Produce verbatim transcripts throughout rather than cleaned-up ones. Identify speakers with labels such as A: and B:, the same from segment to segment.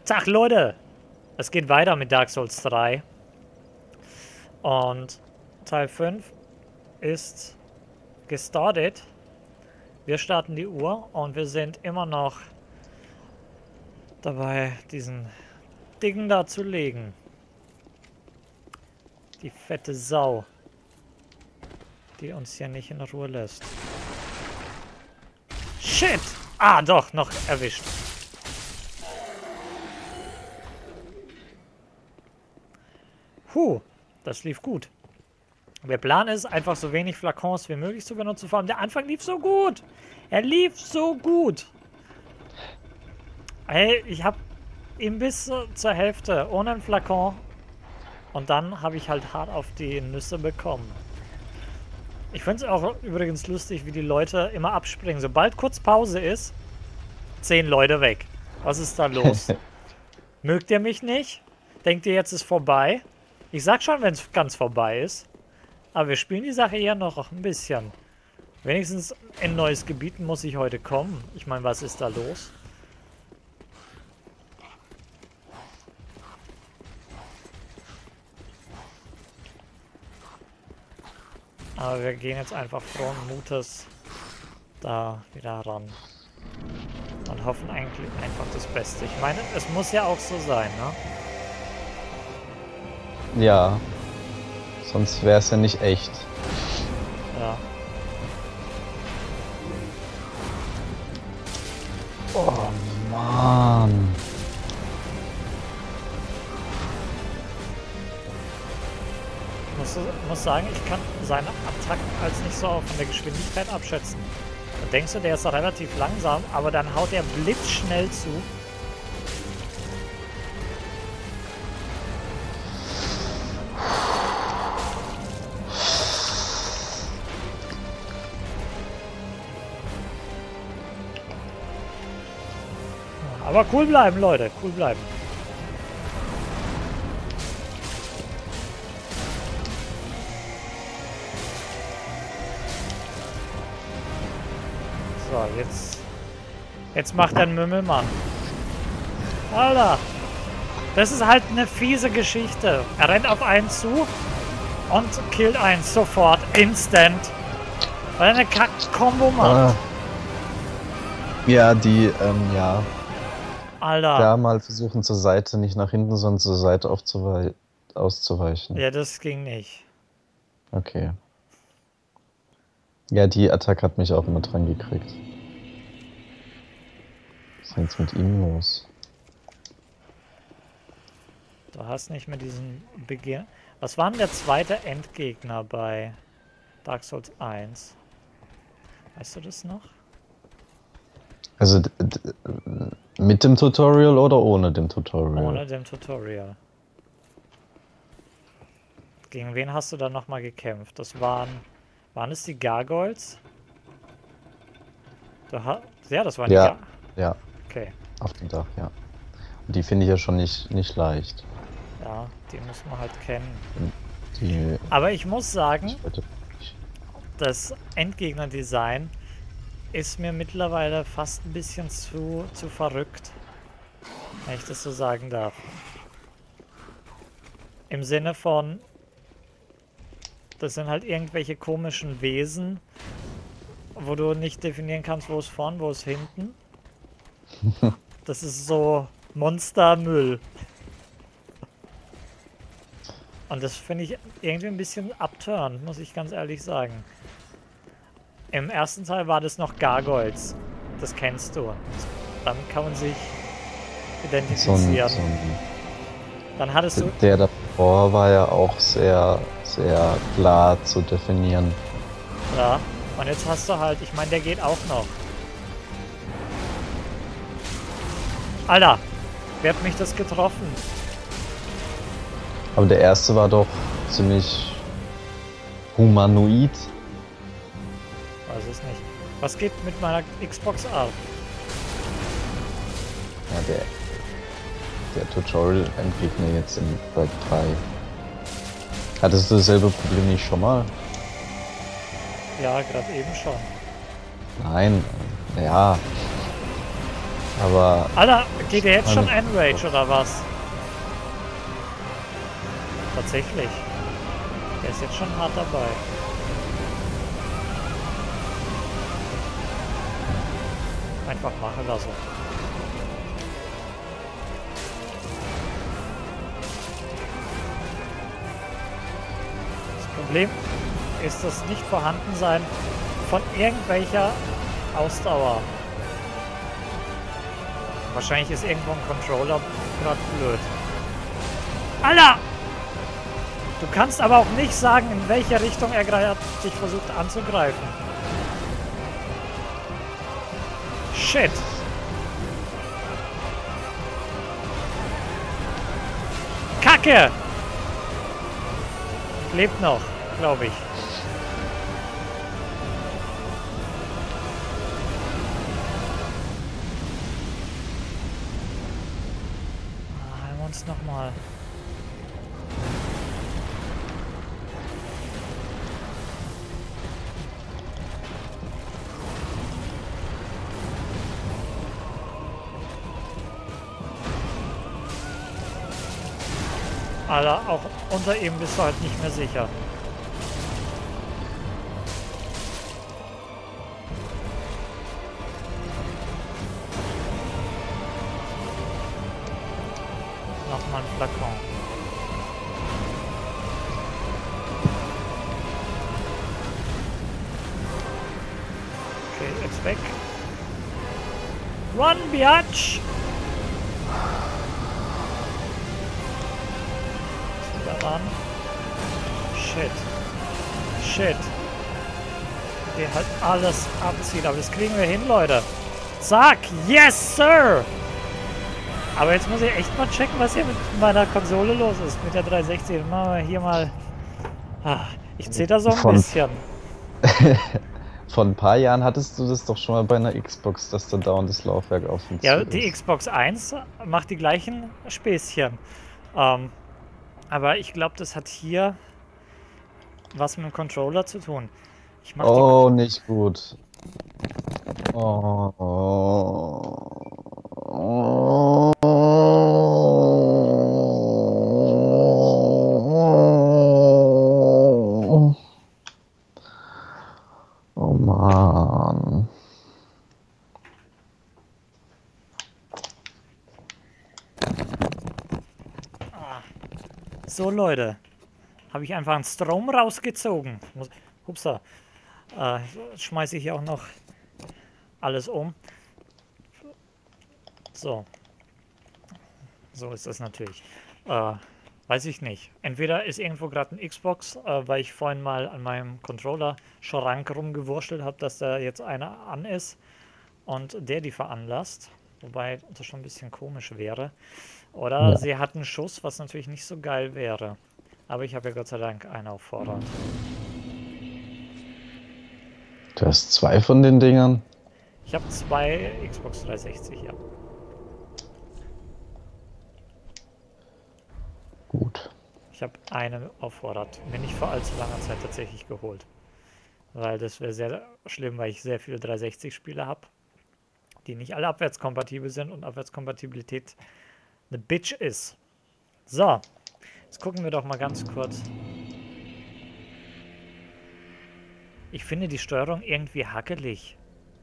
A: Tag Leute! Es geht weiter mit Dark Souls drei. Und Teil fünf ist gestartet. Wir starten die Uhr und wir sind immer noch dabei, diesen Ding da zu legen. Die fette Sau, die uns hier nicht in Ruhe lässt. Shit! Ah, doch, noch erwischt. Puh, das lief gut. Der Plan ist, einfach so wenig Flakons wie möglich zu benutzen. Vor allem der Anfang lief so gut. Er lief so gut. Hey, ich habe ihn bis zur Hälfte ohne einen Flakon. Und dann habe ich halt hart auf die Nüsse bekommen. Ich finde es auch übrigens lustig, wie die Leute immer abspringen. Sobald kurz Pause ist, zehn Leute weg. Was ist da los? Mögt ihr mich nicht? Denkt ihr, jetzt ist vorbei? Ich sag schon, wenn es ganz vorbei ist. Aber wir spielen die Sache eher noch ein bisschen. Wenigstens in ein neues Gebiet muss ich heute kommen. Ich meine, was ist da los? Aber wir gehen jetzt einfach frohen Mutes da wieder ran. Und hoffen eigentlich einfach das Beste. Ich meine, es muss ja auch so sein, ne?
B: Ja. Sonst wäre es ja nicht echt.
A: Ja.
B: Oh Mann.
A: Ich muss, muss sagen, ich kann seine Attacken als nicht so von der Geschwindigkeit abschätzen. Da denkst du, der ist relativ langsam, aber dann haut er blitzschnell zu. Aber cool bleiben, Leute, cool bleiben. So, jetzt... Jetzt macht er einen Mümmelmann. Alter! Das ist halt eine fiese Geschichte. Er rennt auf einen zu und killt einen sofort, instant. Weil er eine Kack-Kombo macht.
B: Ah. Ja, die, ähm, ja.
A: Alter.
B: Ja, mal versuchen zur Seite, nicht nach hinten, sondern zur Seite aufzuwei auszuweichen.
A: Ja, das ging nicht.
B: Okay. Ja, die Attacke hat mich auch immer dran gekriegt. Was ist jetzt mit ihm los?
A: Du hast nicht mehr diesen Beginn. Was war denn der zweite Endgegner bei Dark Souls eins? Weißt du das noch?
B: Also mit dem Tutorial oder ohne dem Tutorial?
A: Ohne dem Tutorial. Gegen wen hast du dann nochmal gekämpft? Das waren... Waren es die Gargoyles? Du ha ja, das waren
B: ja,
A: die Gar
B: Ja.
A: Okay.
B: Auf dem Dach, ja. Und die finde ich ja schon nicht, nicht leicht.
A: Ja, die muss man halt kennen.
B: Die
A: Aber ich muss sagen, das Endgegner-Design ist mir mittlerweile fast ein bisschen zu, zu verrückt. Wenn ich das so sagen darf. Im Sinne von, das sind halt irgendwelche komischen Wesen, wo du nicht definieren kannst, wo es vorn, wo es hinten. Das ist so Monstermüll. Und das finde ich irgendwie ein bisschen abturnt, muss ich ganz ehrlich sagen. Im ersten Teil war das noch Gargoyles. Das kennst du. Dann kann man sich identifizieren.
B: So ein, so ein
A: Dann hattest du...
B: Der davor war ja auch sehr, sehr klar zu definieren.
A: Ja, und jetzt hast du halt... Ich meine, der geht auch noch. Alter, wer hat mich das getroffen?
B: Aber der erste war doch ziemlich humanoid.
A: Weiß es nicht. Was geht mit meiner Xbox ab?
B: Ja, der, der Tutorial-Endgegner jetzt in Break drei. Hattest du dasselbe Problem nicht schon mal?
A: Ja, gerade eben schon.
B: Nein, ja. Aber...
A: Alter, geht der jetzt schon
B: Meine-
A: Enrage oder was? Tatsächlich. Der ist jetzt schon hart dabei. Einfach machen lassen. Das Problem ist das Nicht-Vorhandensein von irgendwelcher Ausdauer. Wahrscheinlich ist irgendwo ein Controller gerade blöd. Alter! Du kannst aber auch nicht sagen, in welche Richtung er gerade dich versucht anzugreifen. Shit! Kacke! Lebt noch, glaube ich. Ah, heilen wir uns nochmal. Alter, auch unter ihm bist du halt nicht mehr sicher. Nochmal ein Flakon. Okay, jetzt weg. Run, Biatch! Ran. Shit. Shit. Der halt alles abzieht. Aber das kriegen wir hin, Leute. Zack. Yes, Sir! Aber jetzt muss ich echt mal checken, was hier mit meiner Konsole los ist. Mit der dreihundertsechzig. Machen wir hier mal... Ah, ich zähle da so ein
B: Von-
A: bisschen.
B: Vor ein paar Jahren hattest du das doch schon mal bei einer Xbox, dass da dauernd das Laufwerk auf und
A: Ja,
B: zu
A: die
B: ist.
A: Xbox eins macht die gleichen Späßchen. Ähm... Aber ich glaube, das hat hier was mit dem Controller zu tun. Ich mach
B: Oh, nicht gut. Oh. Oh, oh Mann.
A: die... Ah. So, Leute. Habe ich einfach einen Strom rausgezogen. Muss, hupsa. Äh, schmeiße ich hier auch noch alles um. So. So ist das natürlich. Äh, weiß ich nicht. Entweder ist irgendwo gerade ein Xbox, äh, weil ich vorhin mal an meinem Controller-Schrank rumgewurschtelt habe, dass da jetzt einer an ist und der die veranlasst. Wobei das schon ein bisschen komisch wäre. Oder
B: Ja.
A: sie hat einen Schuss, was natürlich nicht so geil wäre. Aber ich habe ja Gott sei Dank einen auf Vorrat.
B: Du hast zwei von den Dingern?
A: Ich habe zwei Xbox dreihundertsechzig, ja.
B: Gut.
A: Ich habe eine auf Vorrat. Mir nicht vor allzu langer Zeit tatsächlich geholt. Weil das wäre sehr schlimm, weil ich sehr viele dreihundertsechzig Spiele habe, die nicht alle abwärtskompatibel sind und Abwärtskompatibilität eine Bitch ist. So, jetzt gucken wir doch mal ganz kurz. Ich finde die Steuerung irgendwie hackelig.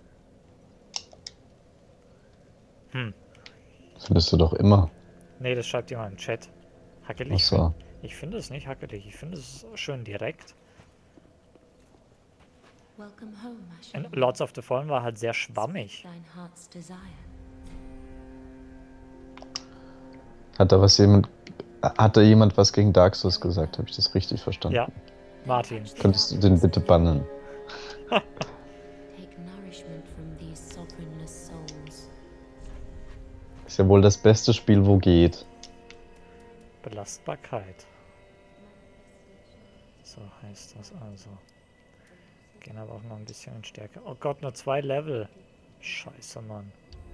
A: Hm.
B: Findest du doch immer.
A: Nee, das schreibt jemand im Chat. Hackelig?
B: Ach so.
A: Ich finde es nicht hackelig. Ich finde es schön direkt.
C: Welcome home,
A: In
C: Ashley.
A: Lords of the Fallen war halt sehr schwammig.
C: Thine heart's desire.
B: Hat da was jemand... Hat da jemand was gegen Dark Souls gesagt? Habe ich das richtig verstanden?
A: Ja, Martin.
B: Könntest du den bitte bannen?
C: Take nourishment from these sovereignless souls.
B: Ist ja wohl das beste Spiel, wo geht.
A: Belastbarkeit. So heißt das also. Gehen aber auch noch ein bisschen in Stärke. Oh Gott, nur zwei Level. Scheiße, Mann.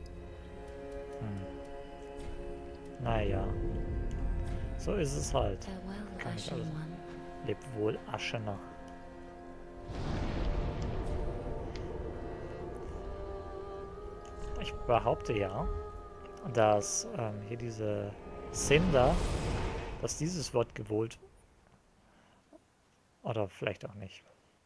A: Hm. Naja. So ist es halt.
C: Farewell,
A: Kann ich
C: Ashen
A: alles.
C: One.
A: Lebt wohl, Aschener. Ich ich behaupte ja, dass ähm, hier diese Cinder, dass dieses Wort gewollt. Oder vielleicht auch nicht.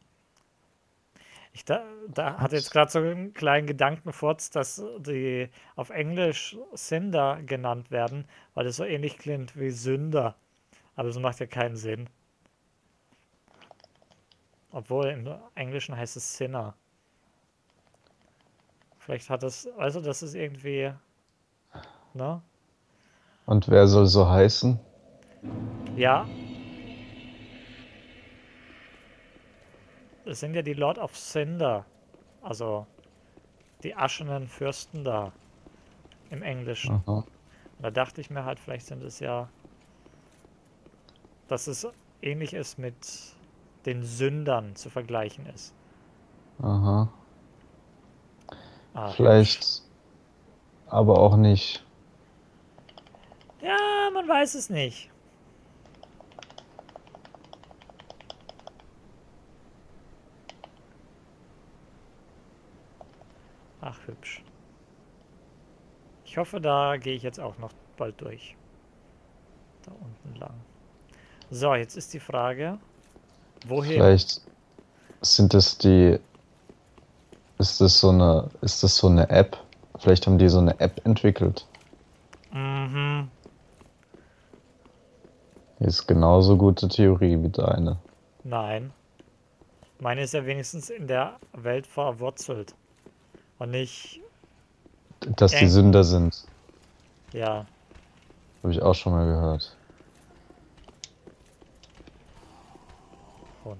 A: Ich da, da hatte jetzt gerade so einen kleinen Gedankenfurz, dass die auf Englisch Cinder genannt werden, weil das so ähnlich klingt wie Sünder. Aber das macht ja keinen Sinn. Obwohl im Englischen heißt es Sinner. Vielleicht hat es, also das ist irgendwie, ne?
B: Und wer soll so heißen?
A: Ja. Es sind ja die Lord of Cinder. Also die aschenen Fürsten da im Englischen.
B: Aha.
A: Und da dachte ich mir halt, vielleicht sind es ja, dass es ähnlich ist mit den Sündern zu vergleichen ist.
B: Aha.
A: Ah,
B: Vielleicht aber auch nicht.
A: ja, man weiß es nicht. Ach, hübsch. Ich hoffe, da gehe ich jetzt auch noch bald durch. Da unten lang. So, jetzt ist die Frage, wohin?
B: Vielleicht sind es die. Ist das so eine. Ist das so eine App? Vielleicht haben die so eine App entwickelt.
A: Mhm.
B: Ist genauso gute Theorie wie deine.
A: Nein. Meine ist ja wenigstens in der Welt verwurzelt. Und nicht,
B: Dass die
A: Eng.
B: Sünder sind.
A: ja.
B: Habe ich auch schon mal gehört.
A: Hund.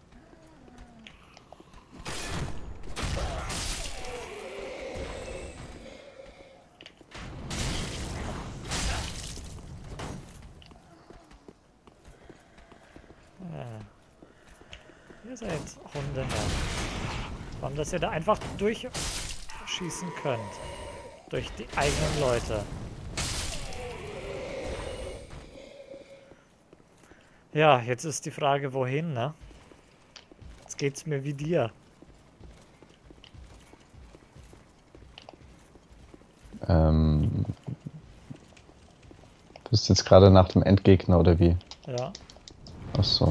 A: Äh. Ihr seid Hunde, ja. Warum, dass ihr da einfach durchschießen könnt. Durch die eigenen Leute. Ja, jetzt ist die Frage, wohin, ne? Jetzt geht's mir wie dir.
B: Ähm, bist jetzt gerade nach dem Endgegner oder wie?
A: Ja.
B: Ach so.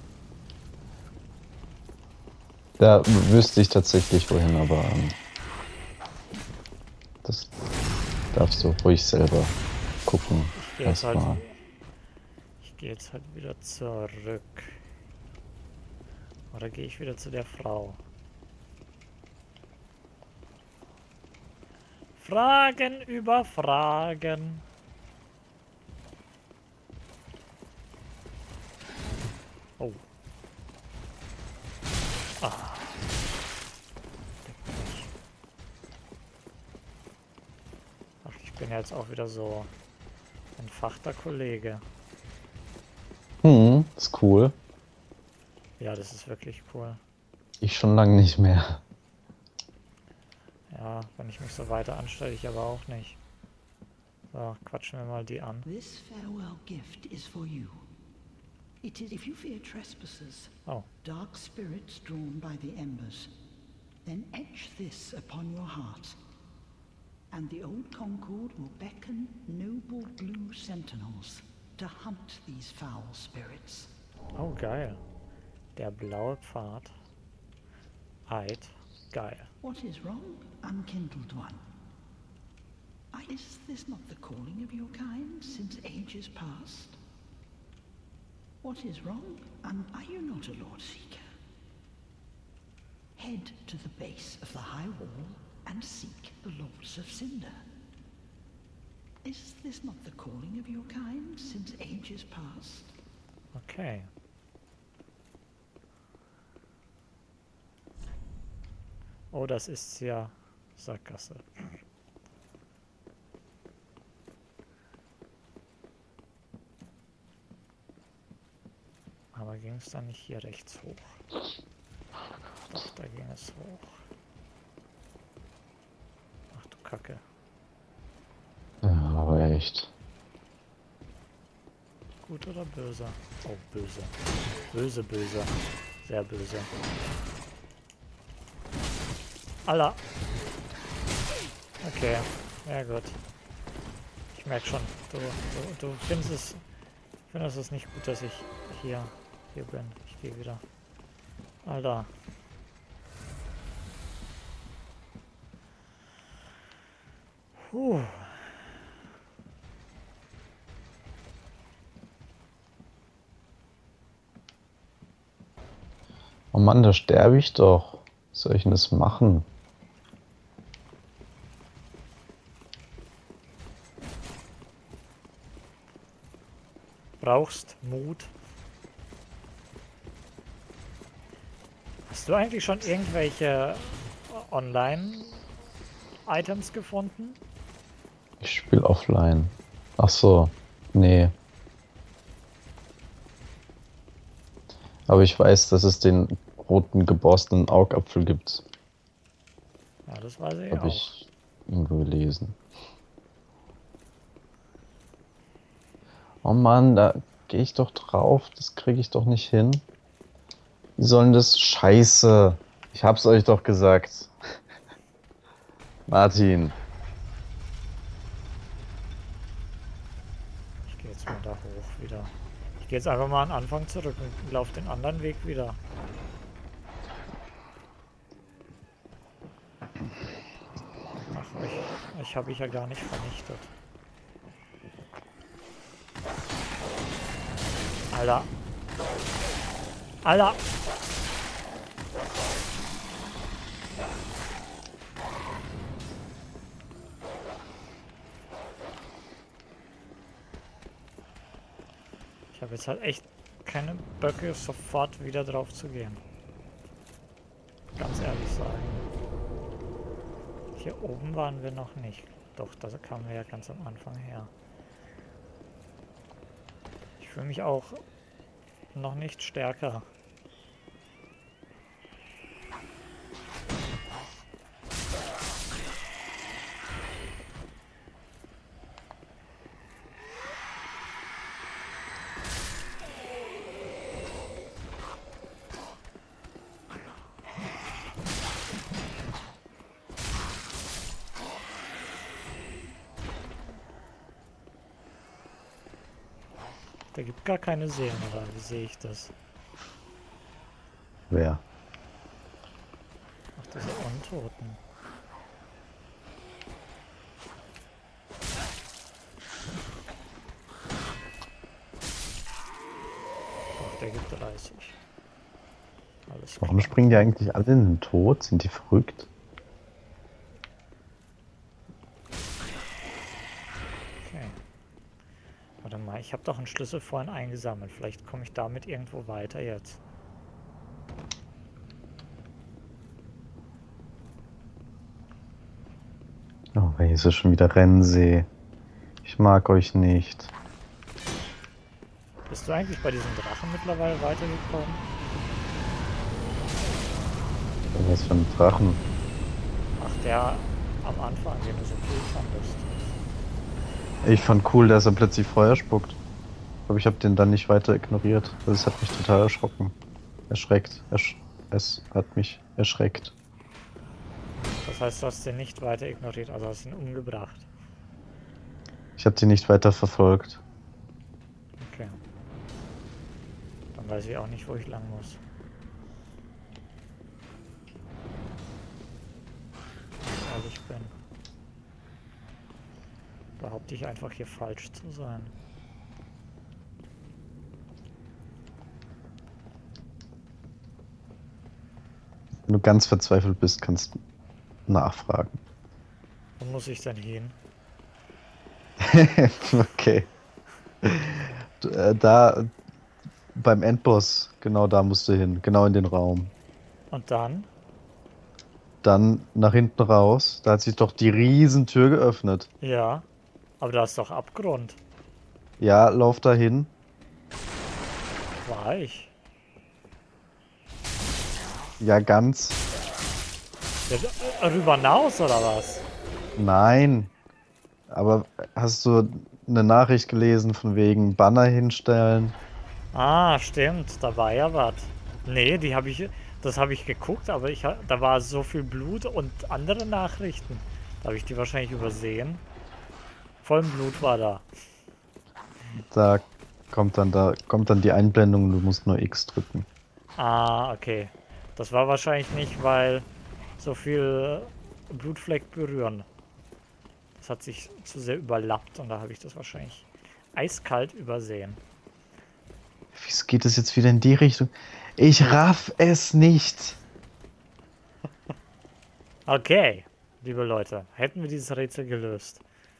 B: Da wüsste ich tatsächlich wohin, aber ähm, das darfst du ruhig selber gucken.
A: Ich gehe jetzt, halt,
B: Erstmal.
A: ich geh jetzt halt wieder zurück. Oder gehe ich wieder zu der Frau? Fragen über Fragen. Oh. Ah. Ach, ich bin jetzt auch wieder so ein entfachter Kollege.
B: Hm, ist cool.
A: Ja, das ist wirklich cool.
B: Ich schon lange nicht mehr.
A: Ja, wenn ich mich so weiter anstelle, ich aber auch nicht. So, quatschen wir mal die an.
D: This farewell gift is for you. It is if you fear trespassers,
A: Oh.
D: dark spirits drawn by the embers, then etch this upon your heart, and the old Concord will beckon noble blue sentinels to hunt these foul spirits.
A: Oh, geil. Der blaue Pfad. Eid. Geil.
D: What is wrong, unkindled one? Is this not the calling of your kind since ages past? What is wrong? And are you not a Lord Seeker? Head to the base of the high wall and seek the Lords of Cinder. Is this not the calling of your kind since ages past?
A: Okay. Oh, das ist ja Sackgasse. Aber ging es dann nicht hier rechts hoch? Doch, da ging es hoch. Ach du Kacke.
B: Ja, aber echt.
A: Gut oder böse? Oh, böse. Böse, böse. Sehr böse. Allah. Okay, ja gut. Ich merke schon, du, du, du findest es, findest es nicht gut, dass ich hier, hier bin. Ich gehe wieder. Alter. Puh.
B: Oh Mann, da sterbe ich doch. Was soll ich denn das machen?
A: Brauchst Mut. Hast du eigentlich schon irgendwelche Online-Items gefunden?
B: Ich spiele offline. Ach so, nee. Aber ich weiß, dass es den roten geborstenen Augapfel gibt.
A: Ja, das weiß ich
B: Habe
A: auch.
B: ich irgendwo gelesen. Oh Mann, da gehe ich doch drauf. Das kriege ich doch nicht hin. Wie sollen das? Scheiße. Ich hab's euch doch gesagt. Martin.
A: Ich gehe jetzt mal da hoch wieder. Ich gehe jetzt einfach mal an den Anfang zurück und laufe den anderen Weg wieder. Ach, ich, ich habe ich ja gar nicht vernichtet. Alter. Alter. Ich habe jetzt halt echt keine Böcke, sofort wieder drauf zu gehen. Ganz ehrlich sagen. Hier oben waren wir noch nicht. Doch, da kamen wir ja ganz am Anfang her. Ich fühle mich auch noch nicht stärker. Da gibt gar keine Seelen, oder wie sehe ich das?
B: Wer?
A: Ach, diese Untoten. Doch, der gibt dreißig. Alles klar.
B: Warum springen die eigentlich alle in den Tod? Sind die verrückt?
A: Okay. Warte mal, ich habe doch einen Schlüssel vorhin eingesammelt. Vielleicht komme ich damit irgendwo weiter jetzt.
B: Oh, hier ist es schon wieder Rennsee. Ich mag euch nicht.
A: Bist du eigentlich bei diesem Drachen mittlerweile weitergekommen?
B: Was für ein Drachen.
A: Ach, der am Anfang, den du so cool fandest.
B: Ich fand cool, dass er plötzlich Feuer spuckt. Aber ich habe den dann nicht weiter ignoriert. Das hat mich total erschrocken. Erschreckt. Ersch es hat mich erschreckt.
A: Das heißt, du hast den nicht weiter ignoriert, also hast ihn umgebracht.
B: Ich habe den nicht weiter verfolgt.
A: Okay. Dann weiß ich auch nicht, wo ich lang muss. Wenn ich ehrlich bin. Behaupte ich einfach hier falsch zu sein.
B: Wenn du ganz verzweifelt bist, kannst du nachfragen.
A: Wo muss ich denn hin?
B: Okay. Du, äh, da beim Endboss, genau da musst du hin. Genau in den Raum.
A: Und dann?
B: Dann nach hinten raus. Da hat sich doch die Riesentür geöffnet.
A: Ja. Aber da ist doch Abgrund.
B: Ja, lauf da hin.
A: War ich?
B: Ja, ganz.
A: Ja, rüber hinaus oder was?
B: Nein. Aber hast du eine Nachricht gelesen von wegen Banner hinstellen?
A: Ah, stimmt. Da war ja was. Nee, die habe ich. Das habe ich geguckt, aber ich, ha- da war so viel Blut und andere Nachrichten. Da habe ich die wahrscheinlich übersehen. Voll Blut war da.
B: Da kommt dann da kommt dann die Einblendung und du musst nur X drücken.
A: Ah, okay. Das war wahrscheinlich nicht, weil so viel Blutfleck berühren. Das hat sich zu sehr überlappt und da habe ich das wahrscheinlich eiskalt übersehen.
B: Wieso geht es jetzt wieder in die Richtung? Ich raff es nicht.
A: Okay, liebe Leute, hätten wir dieses Rätsel gelöst.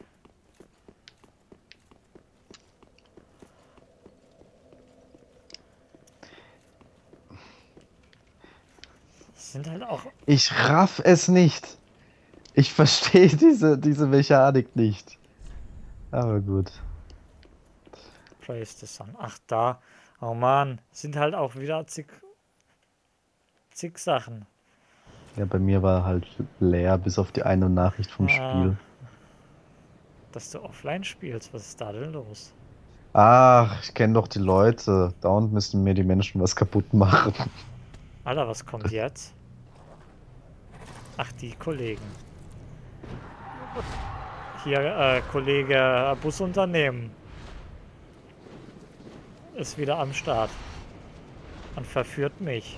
A: Das sind halt auch...
B: Ich raff es nicht. Ich verstehe diese, diese Mechanik nicht. Aber gut.
A: Praise the Sun. Ach, da. Oh Mann, sind halt auch wieder zig, zig Sachen.
B: Ja, bei mir war halt leer, bis auf die eine Nachricht vom
A: Ah.
B: Spiel.
A: Dass du offline spielst, was ist da denn los?
B: Ach, ich kenne doch die Leute. Dauernd müssen mir die Menschen was kaputt machen.
A: Alter, was kommt jetzt? Ach, die Kollegen. Hier, äh, Kollege Busunternehmen ist wieder am Start und verführt mich.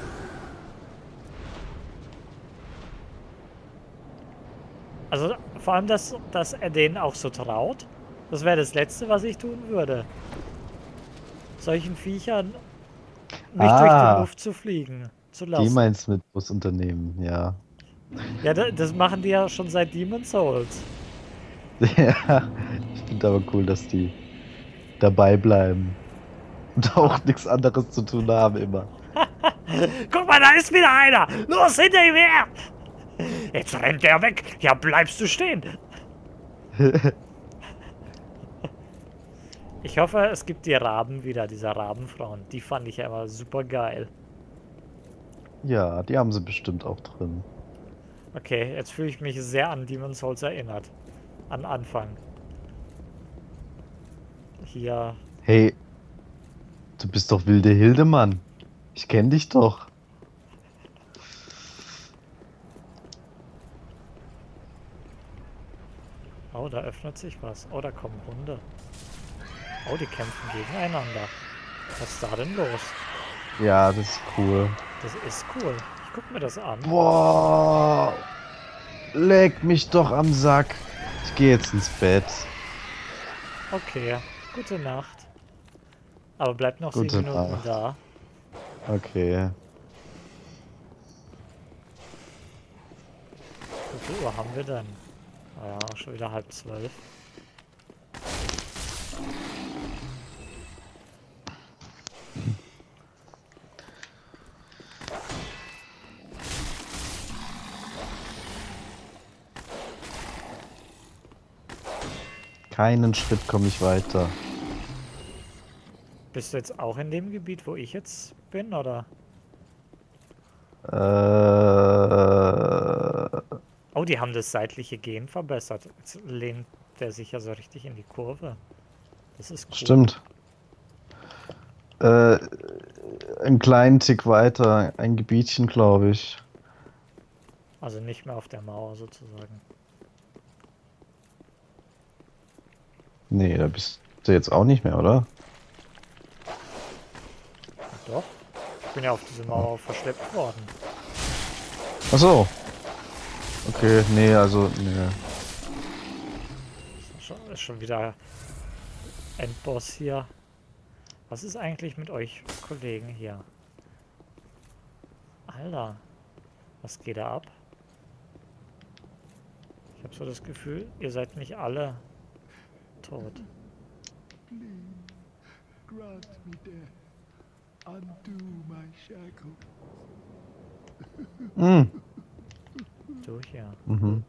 A: Also vor allem, dass, dass er denen auch so traut, das wäre das Letzte, was ich tun würde. Solchen Viechern nicht
B: Ah.
A: durch die Luft zu fliegen, zu
B: Die
A: lassen.
B: meinst mit Busunternehmen, ja.
A: Ja, da- das machen die ja schon seit Demon's Souls.
B: Ja, ich finde aber cool, dass die dabei bleiben. Und auch nichts anderes zu tun haben immer.
A: Guck mal, da ist wieder einer! Los, hinter ihm her! Jetzt rennt der weg! Ja, bleibst du stehen! Ich hoffe, es gibt die Raben wieder, diese Rabenfrauen. Die fand ich ja immer super geil.
B: Ja, die haben sie bestimmt auch drin.
A: Okay, jetzt fühle ich mich sehr an Demon's Souls erinnert. An Anfang. Hier.
B: Hey, du bist doch wilde Hildemann. Ich kenn dich doch.
A: Oh, da öffnet sich was. Oh, da kommen Hunde. Oh, die kämpfen gegeneinander. Was ist da denn los?
B: Ja, das ist cool.
A: Das ist cool. Ich guck mir das an.
B: Boah, leck mich doch am Sack. Ich gehe jetzt ins Bett.
A: Okay, gute Nacht. Aber bleibt noch
B: Gute
A: sieben Minuten
B: Nacht.
A: da.
B: Okay.
A: Wie viel Uhr haben wir denn? Ah ja, schon wieder halb zwölf.
B: Keinen Schritt komme ich weiter.
A: Bist du jetzt auch in dem Gebiet, wo ich jetzt bin, oder?
B: Äh,
A: Oh, die haben das seitliche Gehen verbessert. Jetzt lehnt der sich ja so richtig in die Kurve. Das ist cool.
B: stimmt. Äh, einen kleinen Tick weiter. Ein Gebietchen, glaube ich.
A: Also nicht mehr auf der Mauer sozusagen.
B: Nee, da bist du jetzt auch nicht mehr, oder?
A: Doch. Ich bin ja auf diese Mauer verschleppt worden.
B: Ach so. Okay, nee, also, nee.
A: Ist schon, ist schon wieder Endboss hier. Was ist eigentlich mit euch Kollegen hier? Alter. Was geht da ab? Ich habe so das Gefühl, ihr seid nicht alle tot.
E: Grant me death. Undo my shackles.
B: Mm.
A: Du hier.
B: Mhm.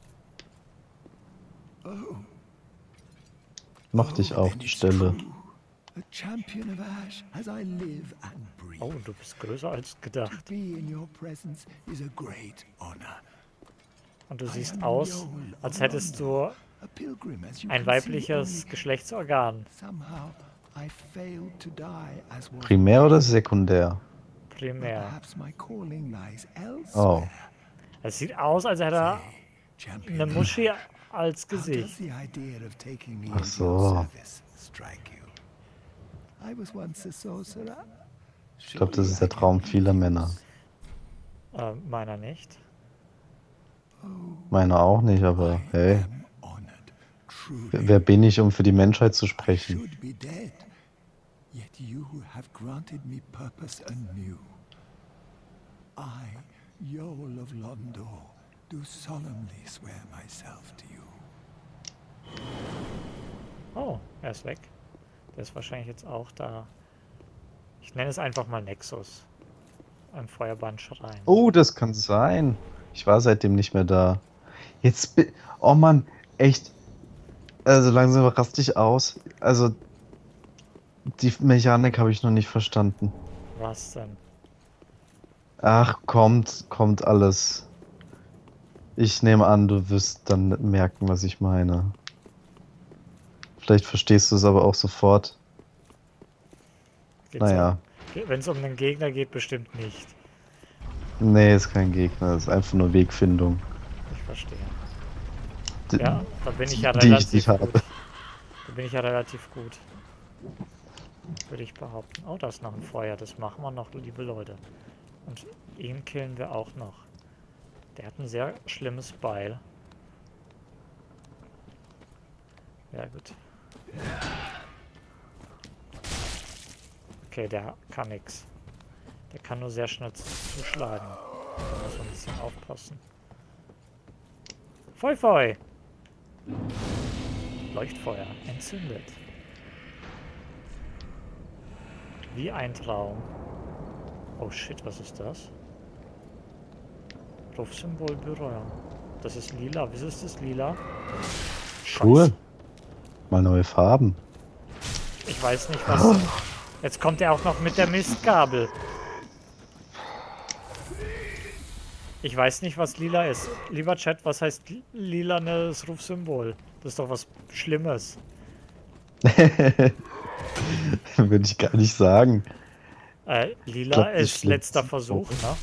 E: Oh,
B: Mochte ich auch
E: then
B: die
E: it's
B: Stelle.
E: true. A champion of Ash as I live and breathe.
A: Oh, du bist größer als
E: To
A: gedacht.
E: be in your presence is a great honor.
A: Und du
E: I
A: siehst
E: am
A: aus,
E: Yol
A: als
E: of
A: hättest du
E: London, a pilgrim, as you
A: ein
E: can see
A: weibliches
E: only.
A: Geschlechtsorgan.
E: Somehow I failed to die as was
B: Primär oder sekundär?
A: Primär.
E: Perhaps my calling lies
B: Oh.
E: elsewhere.
A: Es sieht aus, als hätte er
E: Champion.
A: eine Muschi als
E: How does
A: Gesicht.
E: the idea of taking me
B: Ach
E: into
B: so.
E: your service strike you? I was once a sorcerer.
B: Ich glaube, das ist der Traum vieler Männer.
A: Äh, meiner nicht.
B: Meiner auch nicht, aber hey,
E: I'm honored. Truly.
B: wer wer bin ich, um für die Menschheit zu
E: I
B: sprechen?
E: should be dead. Yet you have granted me purpose anew. I, Yoel of Londor, do solemnly swear myself to you.
A: Oh, er ist weg. Der ist wahrscheinlich jetzt auch da. Ich nenne es einfach mal Nexus. Ein Feuerbandschrein.
B: Oh, das kann sein. Ich war seitdem nicht mehr da. Jetzt bi- Oh Mann, echt. Also langsam raste ich aus. Also die Mechanik habe ich noch nicht verstanden.
A: Was denn?
B: Ach, kommt, kommt alles. Ich nehme an, du wirst dann merken, was ich meine. Vielleicht verstehst du es aber auch sofort. Naja.
A: Wenn es um den Gegner geht, bestimmt nicht.
B: Nee, ist kein Gegner, ist einfach nur Wegfindung.
A: Ich verstehe.
B: D-
A: Ja, da bin ich ja
B: die ich
A: relativ
B: nicht habe.
A: gut. Da bin ich ja relativ gut. Würde ich behaupten. Oh, da ist noch ein Feuer. Das machen wir noch, liebe Leute. Und ihn killen wir auch noch. Der hat ein sehr schlimmes Beil. Ja, gut. Okay, der kann nix. Der kann nur sehr schnell zuschlagen. Da muss man ein bisschen aufpassen. Feu, feu! Leuchtfeuer entzündet. Wie ein Traum. Oh shit, was ist das? Rufsymbol berühren. Das ist lila. Wieso ist das lila?
B: Cool. Mal neue Farben.
A: Ich weiß nicht, was... Jetzt kommt er auch noch mit der Mistgabel. Ich weiß nicht, was lila ist. Lieber Chat, was heißt li- lilanes Rufsymbol? Das ist doch was Schlimmes.
B: Würde ich gar nicht sagen.
A: Äh, lila
B: glaub, das
A: ist
B: stimmt.
A: letzter Versuch, ne?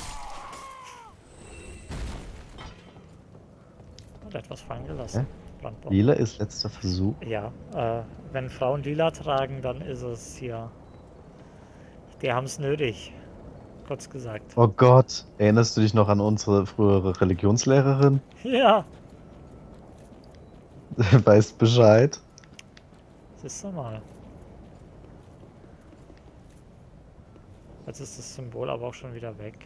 A: Hat etwas fallen gelassen. Brandbombe.
B: Lila ist letzter Versuch.
A: Ja, äh, wenn Frauen lila tragen, dann ist es hier. Die haben es nötig. Kurz gesagt.
B: Oh Gott, erinnerst du dich noch an unsere frühere Religionslehrerin?
A: Ja,
B: Weißt Bescheid?
A: siehst du mal. Jetzt ist das Symbol aber auch schon wieder weg.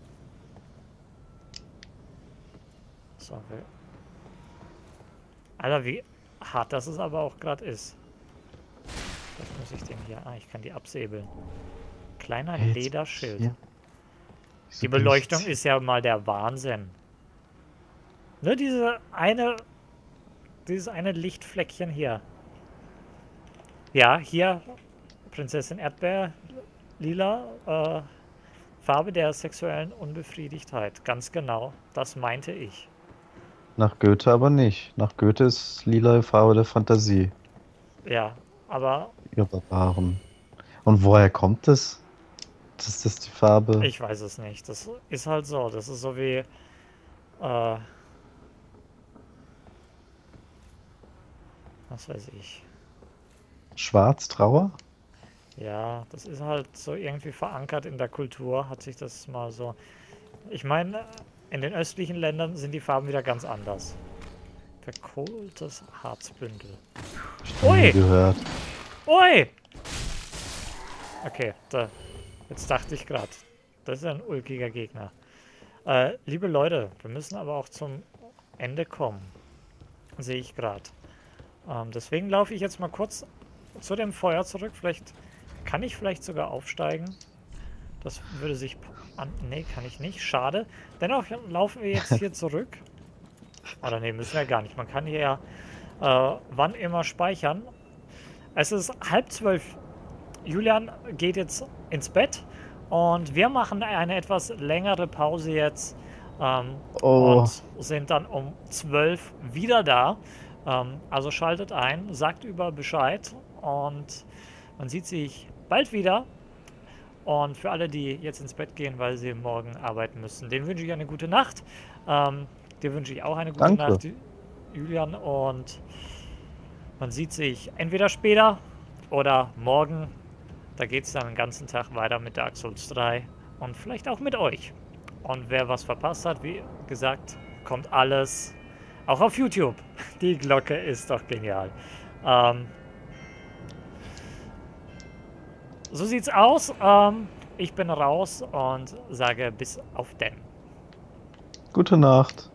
A: So, wir... Alter, wie hart das es aber auch gerade ist. Vielleicht muss ich den hier... Ah, ich kann die absäbeln. Kleiner
B: Hey, jetzt
A: Lederschild.
B: hier. Wieso
A: Die
B: bin ich
A: Beleuchtung
B: jetzt-
A: ist ja mal der Wahnsinn. Ne, diese eine... Dieses eine Lichtfleckchen hier. Ja, hier Prinzessin Erdbeer, lila, äh, Farbe der sexuellen Unbefriedigtheit. Ganz genau, das meinte ich.
B: Nach Goethe aber nicht. Nach Goethe ist lila Farbe der Fantasie.
A: Ja, aber
B: Ihr Barbaren. Und woher kommt das? Dass das die Farbe?
A: ich weiß es nicht. Das ist halt so. Das ist so wie, äh, was weiß ich.
B: Schwarz, Trauer?
A: Ja, das ist halt so irgendwie verankert in der Kultur, hat sich das mal so. Ich meine, in den östlichen Ländern sind die Farben wieder ganz anders. Verkohltes Harzbündel.
B: Nie
A: Ui!
B: gehört.
A: Ui! Okay, da, jetzt dachte ich gerade, das ist ein ulkiger Gegner. Äh, liebe Leute, wir müssen aber auch zum Ende kommen. Sehe ich gerade. Ähm, deswegen laufe ich jetzt mal kurz zu dem Feuer zurück. Vielleicht kann ich vielleicht sogar aufsteigen. Das würde sich an... Nee, kann ich nicht. Schade. Dennoch laufen wir jetzt hier zurück. Oder nee, müssen wir gar nicht. Man kann hier ja äh, wann immer speichern. Es ist halb zwölf. Julian geht jetzt ins Bett. Und wir machen eine etwas längere Pause jetzt. Ähm,
B: Oh.
A: Und sind dann um zwölf wieder da. Ähm, also schaltet ein, sagt über Bescheid. Und man sieht sich bald wieder. Und für alle, die jetzt ins Bett gehen, weil sie morgen arbeiten müssen, denen wünsche ich eine gute Nacht. Ähm, Dir wünsche ich auch eine gute
B: Danke.
A: Nacht, Julian. Und man sieht sich entweder später oder morgen. Da geht es dann den ganzen Tag weiter mit Dark Souls drei. Und vielleicht auch mit euch. Und wer was verpasst hat, wie gesagt, kommt alles auch auf YouTube. Die Glocke ist doch genial. Ähm, so sieht's aus. Ähm, ich bin raus und sage bis auf denn.
B: Gute Nacht.